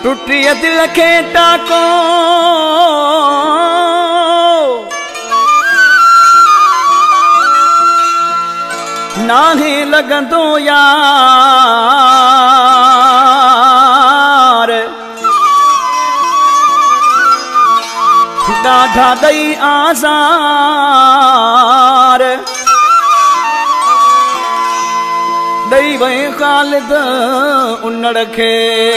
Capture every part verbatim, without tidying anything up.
टुटी दिल के टाको नाहे लगंदो यार ॾाढा दई आज़ार दई वे ख़ालिद उन्नड़ खे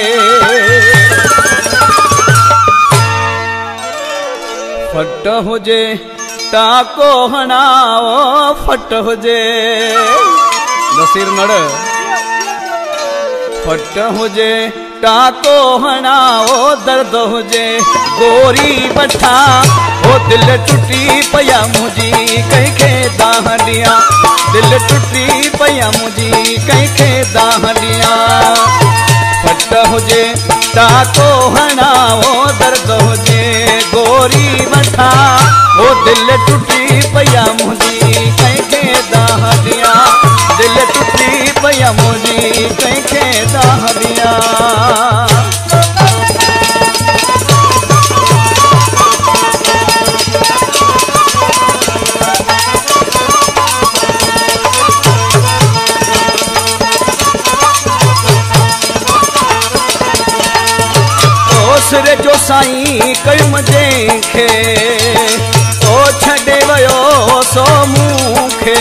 फट हुजे टाको हणाओ फट हुजे नसीर नड़ फट हुजे टाको हणाओ दर्द हुजे गोरी बठा ओ दिल टुटी पया मुझी कंहिंखे दाह ॾियां दिल टुटी पया मुझी कंहिंखे दाह ॾियां फट हुजे टाको हणाओ दर्द हुजे गोरी बठा ओ दिल टुटी पया मुझी कंहिंखे दाह ॾियां दिल टुटी पया मुझी कंहिंखे दाह ॾियां सिरे जो साईं कयुम जंहिंखे ओ छॾे वियो सो मूंखे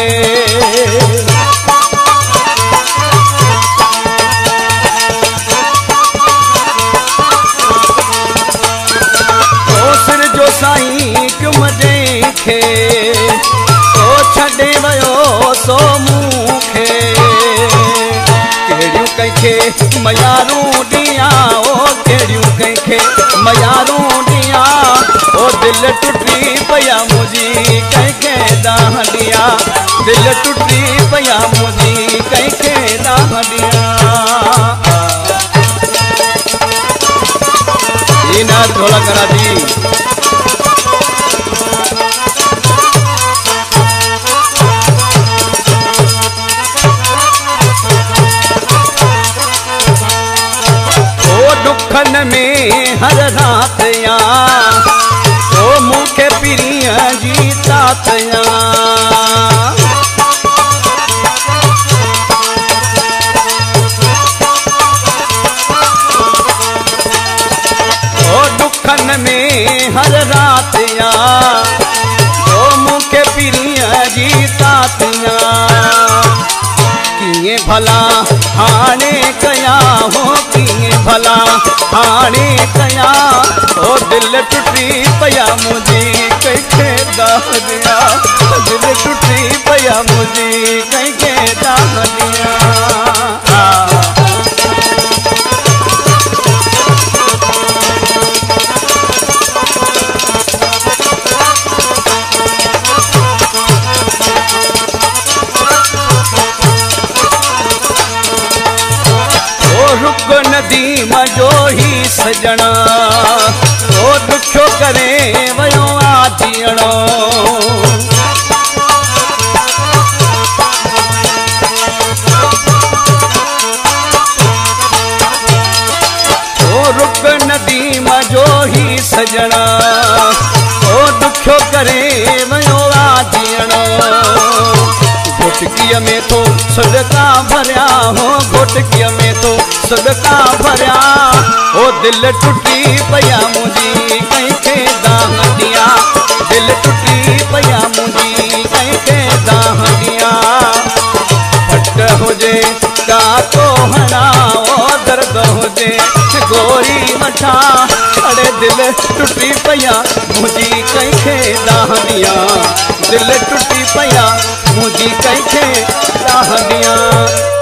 ओ सिर जो साईं कयुम जंहिंखे ओ छॾे वियो सो मूंखे कहिड़ियूं कंहिंखे मयारूं ॾियां ओ कहिड़ियूं कंहिंखे मयारूं ॾियां ओ दिल टुटी पया मुझी कंहिंखे दाह ॾियां दिल टुटी पया मुझी कंहिंखे दाह ॾियां ना ढोला करा दी दुखन में हर रात या ओ मूंखे पीरिया जी तात या ओ दुखन में हर रात या ओ मूंखे पीरिया जी तात या किए भला हाणे कया हो किए भला हाणे कया ओ दिल टुटी पया मुझी कंहिंखे दाह ॾियां दिल टुटी पया मुझी कंहिंखे दाह ॾियां नदीम जो ही सजना ओ दुखो करे वयो आ जीअणो ओ रुक नदीम जो ही सजना ओ दुखो करे वयो आ जीअणो घोटकीअ में तो सदका भरिया हो घोटकीअ में तो सदका भरिया ओ दिल टुटी पया मुझी कंहिंखे दाह ॾियां दिल टुटी पया मुझी कंहिंखे दाह ॾियां फट हुजे टाको हणाओ दर्द हुजे गोरी मठा अड़े दिल टुटी पया मुझी कंहिंखे दाह ॾियां दिल टुटी पया मुझी कंहिंखे दाह ॾियां